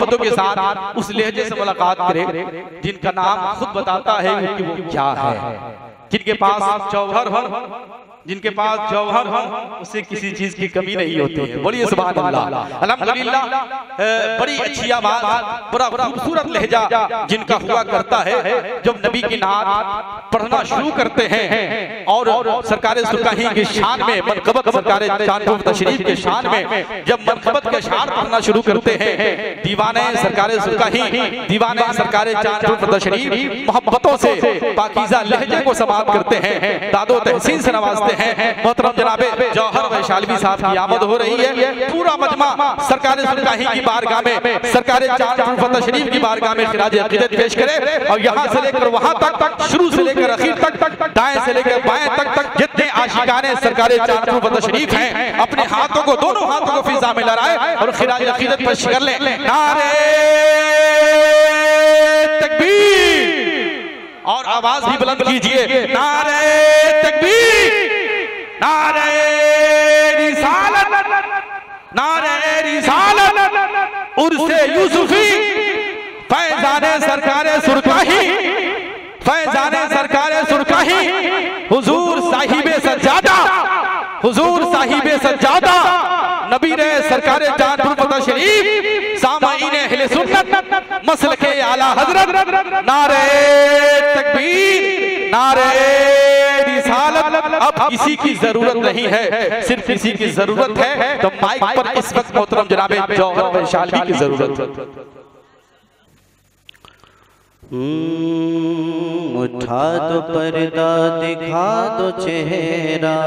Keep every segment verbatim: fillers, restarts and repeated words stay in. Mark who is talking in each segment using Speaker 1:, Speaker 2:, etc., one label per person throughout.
Speaker 1: मोहब्बतों के साथ उस लहजे से मुलाकात करे जिनका नाम खुद बताता है कि वो क्या है, जिनके पास जौहर हो, जिनके पास जौहर हो, उसे किसी चीज की कमी नहीं होती है। बोलिए सुभान अल्लाह। अल्हम्दुलिल्लाह, बड़ी अच्छी आवाज, बड़ा खूबसूरत लहजा जिनका हुआ करता है। जब नबी की नात पढ़ना शुरू करते हैं और सरकारे सुरकाही की शान में, मनकबत सरकारे चांदपुर तशरीफ के शान में जब मनकबत के शान पढ़ना शुरू करते हैं, दीवाने सरकारे सुरकाही, दीवाने सरकारे चांदपुर तशरीफ मोहब्बतों से पाकीज़ा लहजे को समाप्त करते हैं, दादो तहसीन से नवाजते हैं। मोहतरम जनाबे जौहर वैशालवी साहब की आमद हो रही है। पूरा मजमा सरकारे सुरकाही की बारगाह में, सरकारे चांदपुर तशरीफ की बारगाह में खिराज अकीदत पेश करे और यहाँ से लेकर वहाँ तक, शुरू से लेकर आखिर तक, दाएं से लेकर बाएं तक तक जितने आशिकाने सरकारे चांदपुर तशरीफ हैं, अपने हाथों को, दोनों हाथों को फिजा में लहराए और खिराज अकीदत पेश कर ले। नारे तकबीर, और आवाज भी बुलंद कीजिए, नारे तकबीर, नारे रिसालत, नारे रिसालत, उर्से यूसुफी, फैजाने सरकारे सुरकाही, फैजाने सरकारे सुरकाही, हुजूर साहिबे सज्जादा, हुजूर साहिबे सज्जादा, नबी रे सरकारे चांदपुर तशरीफ, सामाईने अहले सुन्नत, मसलके आला हजरत, नारे तकबीर, नारे रिसालत। अब किसी की जरूरत नहीं है, सिर्फ किसी की जरूरत है तो माइक पर इस वक्त मोहतरम जनाबे जौहर वैशाली की जरूरत है।
Speaker 2: उठा दो पर्दा, दिखा दो चेहरा,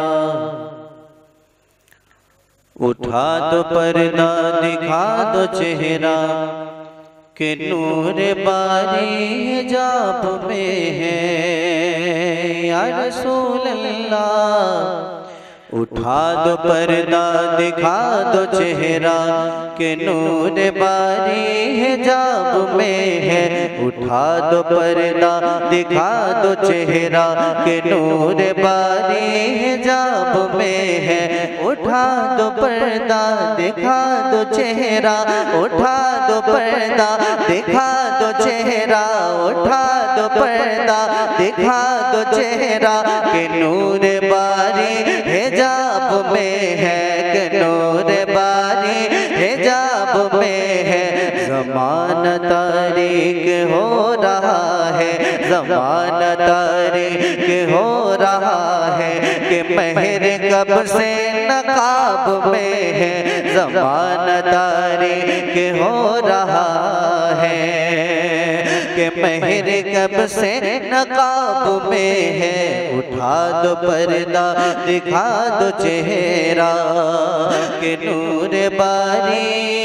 Speaker 2: उठा दो पर्दा, दिखा दो चेहरा, के नूर बारी हिजाब में है या रसूल अल्लाह। उठा दो पर्दा, दिखा दो चेहरा, के नूर बारी हिजाब में है। उठा दो पर्दा, दिखा दो चेहरा, के नूर बारी हिजाब में है। उठा दो पर्दा, दिखा दो चेहरा, उठा दो पर्दा, दिखा दो चेहरा, उठा दो पर्दा, दिखा दो चेहरा, के नूर बारी हिजाब में है, के नूर बारी हिजाब में है। ज़माना तारीक हो रहा है, ज़माना तारीक हो रहा है, कि महर कब से नकाब में है। ज़माना तारीक हो रहा है, कि महर कब से नकाब में है। उठा दो पर्दा, दिखा दो चेहरा, के नूर बारी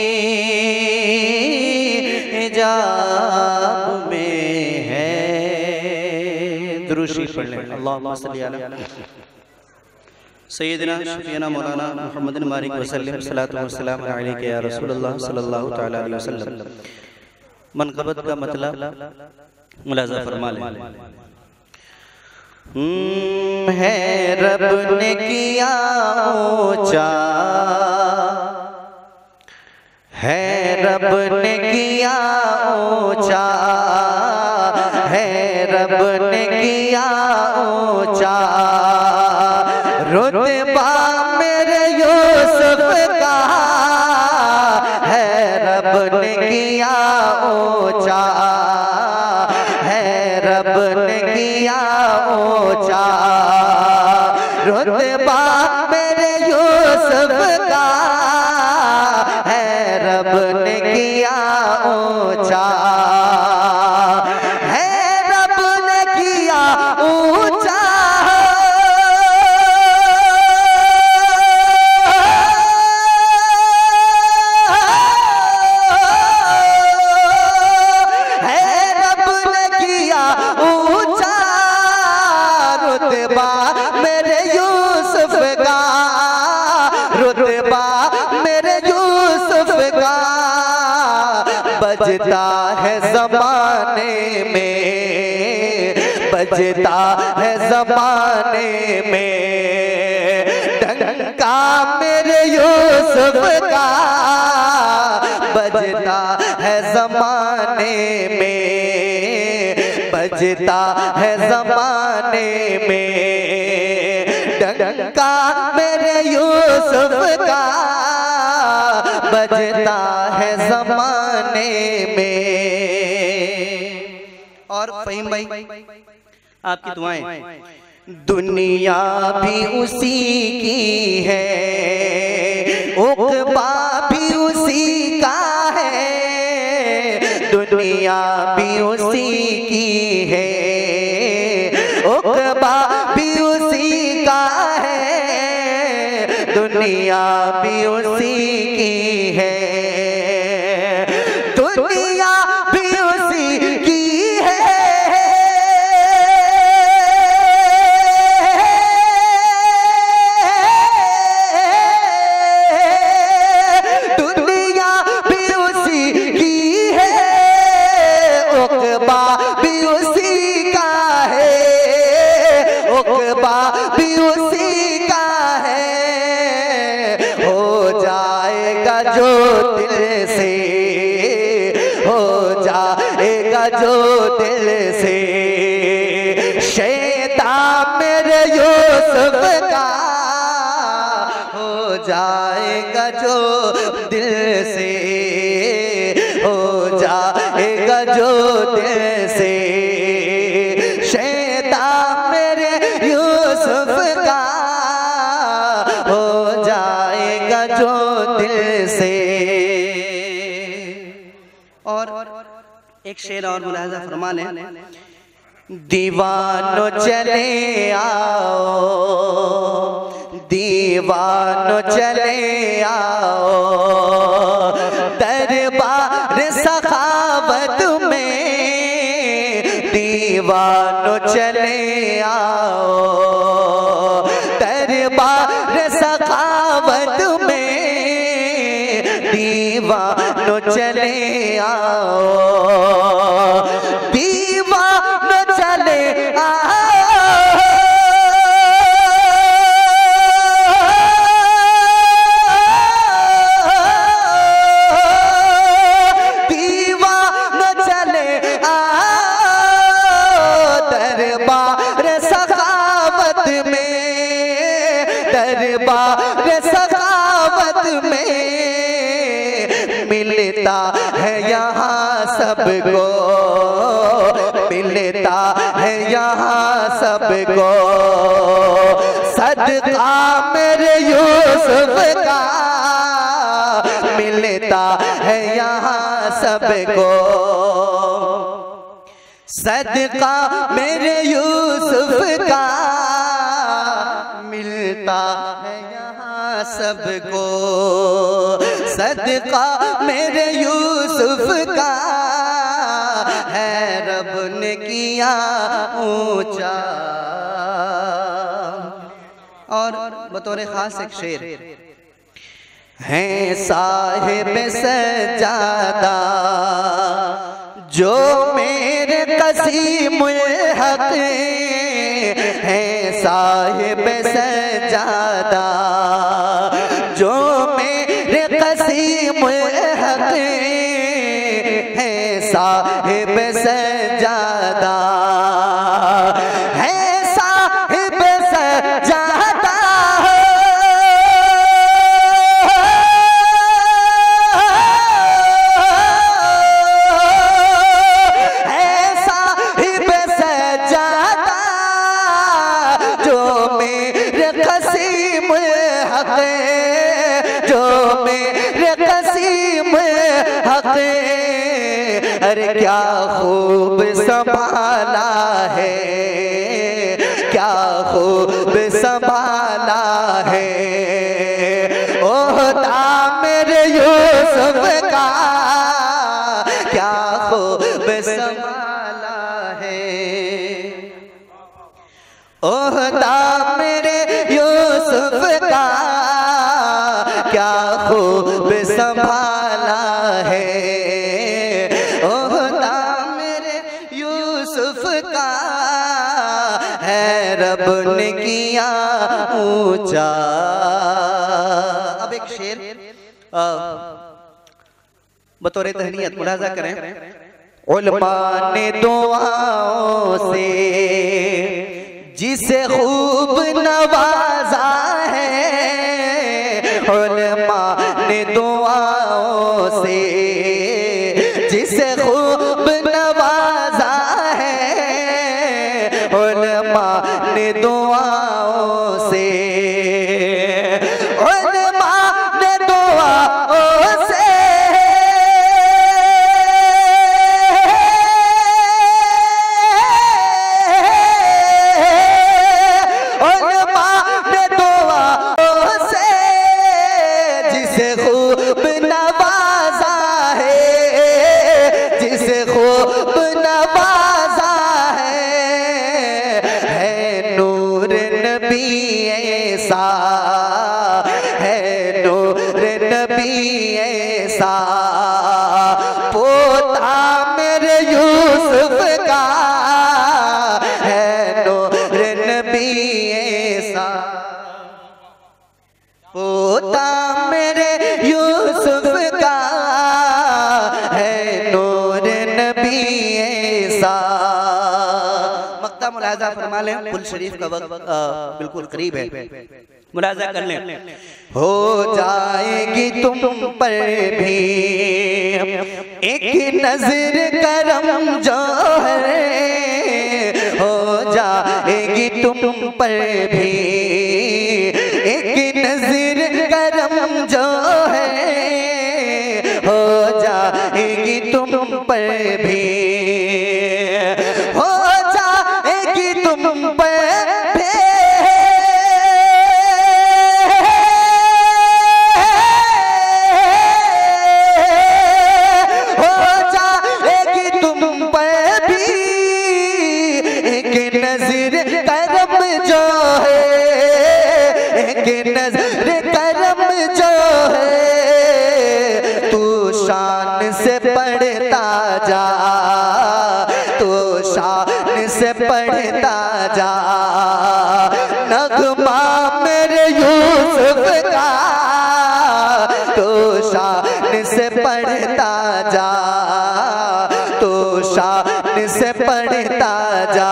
Speaker 2: हिजाब में है। दुरूद पढ़ लें। अल्लाहुम्मा सल्ली अला सय्यदना शफीना मौलाना मुहम्मद मारिक वसल्लम, सलातु व सलाम अलैका या रसूलल्लाह सल्लल्लाहु तआला अलैहि वसल्लम। मनक़बत का मतलब मुलाज़ा फरमा लें। है रब ने किया ऊंचा, है रब ने किया ऊंचा, है रब ने किया ऊंचा, रुतबा मेरे यूसुफ का, है रब ने किया ऊंचा, है रब ने किया ऊंचा, रुतबा मेरे यूसुफ का, है रब ने किया ऊंचा, है रब ने किया ऊंचा। मेरे यूसुफ का, रुतबा मेरे यूसुफ का, बजता है ज़माने में, बजता है ज़माने में, डंका मेरे यूसुफ का, बजता बजता है ज़माने में, बजता है ज़माने में डंका मेरे यूसुफ का, बजता है ज़माने में। और फ़हीम भाई आपकी दुआएं। दुनिया भी उसी की है, उक़बा भी उसी का है, दुनिया भी उसी की है, उक़बा भी उसी का है, दुनिया भी उसी की है, दुनिया भी उसी की है, दुनिया भी उसी की है, उक़बा भी उसी का है, उक़बा भी उसी का है। हो जाएगा जो दिल से, हो जाएगा जो दिल से शैतान मेरे यूसुफ का, हो जाएगा जो दिल से, हो जाएगा जो दिल से शैतान मेरे यूसुफ का, हो जाएगा जो दिल से। और एक शेर और मुलाहिज़ा फरमा लें। दीवानो चले आओ, दीवानो चले आओ दरबार सखावत में, दीवानो चले आओ दरबार सखावत में, दीवानो चले आओ, दीवानो चले आओ, दीवानो चले आओ दरबार सखावत में, दरबार सखावत में मिलता है यहाँ सबको, मिलता है यहाँ सबको सदका मेरे यूसुफ का, मिलता है यहाँ सबको सदका मेरे यूसुफ का, मिलता है यहाँ सबको सदका मेरे यूसुफ का, है रब ने किया ऊंचा। और बतौर खास एक शेर। हैं साहिब सजादा जो मेरे कसीमुल हक, हैं साहिब सजादा जो मेरे कसीमुल हक, हैं साहिब सजादा, हैं साहिब सजादा, हैं साहिब सजादा जो मेरे कसीमुल हक, जो मेरे कसीमुल हक। अरे क्या खूब संभाला है, क्या खूब संभाला है ओहदा मेरे यूसुफ का, क्या खूब संभाला है ओहदा मेरे यूसुफ का, क्या खूब संभाला है ओहदा मेरे यूसुफ का, है रब ने किया ऊंचा। अब एक शेर बतौर तहनीयत मुलाजा करें। उलमा ने दुआओं से जिसे खूब नवाजा है, उलमा ने दुआओं से जिसे खूब नवाजा है, उलमा ने दुआओं से उलमा ने दुआओं से उलमा ने दुआओं से जिसे खूब नवाजा है, जिसे खूब नवाजा है, है नूर नबी ऐसा, है नूर नबी ऐसा, पोता मेरे यूसुफ का, है नूर नबी ऐसा, पोता मेरे यूसुफ का, है नूर नबी ऐसा। मक्ता मुलाजा फरमा लें, कुल शरीफ का वक्त आ, बिल्कुल करीब है, मुलाजा कर लें। हो जाएगी तुम पर भी एक नजर करम जो है, हो जाएगी तुम पर भी एक नजर करम जो है, हो जाएगी तुम पर भी, हो जाएगी तुम पर भी, हो जाएगी तुम पर भी एक नजर करम जो है, एक नजर करम जो है, तू शान से पढ़ता जा, तू शान से पढ़ता जा, नगमा मेरे यूसुफ का, तू शान से पढ़ता जा, तू शान से पढ़ता जा,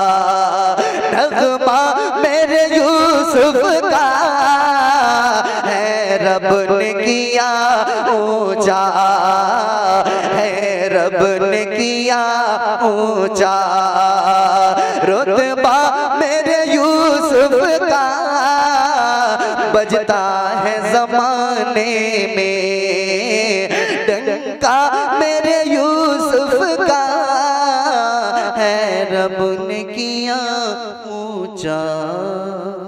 Speaker 2: नगमा मेरे यूसुफ का, है रब ने किया ऊंचा, है रब ने किया ऊंचा, रुतबा मेरे यूसुफ का, बजता है जमाने में डंका मेरे यूसुफ का, है रब ने किया ऊंचा।